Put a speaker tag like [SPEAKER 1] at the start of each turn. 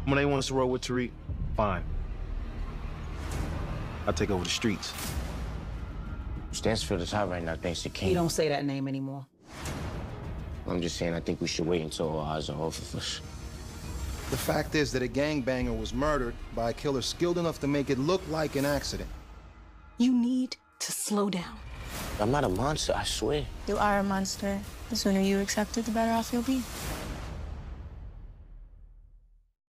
[SPEAKER 1] When they want us to roll with Tariq, fine. I'll take over the streets.
[SPEAKER 2] Stansfield is hot right now, thanks to King.
[SPEAKER 3] You don't say that name anymore.
[SPEAKER 2] I'm just saying, I think we should wait until all eyes are off of us.
[SPEAKER 4] The fact is that a gangbanger was murdered by a killer skilled enough to make it look like an accident.
[SPEAKER 5] You need to slow down.
[SPEAKER 2] I'm not a monster, I swear.
[SPEAKER 6] You are a monster. The sooner you accept it, the better off you'll be.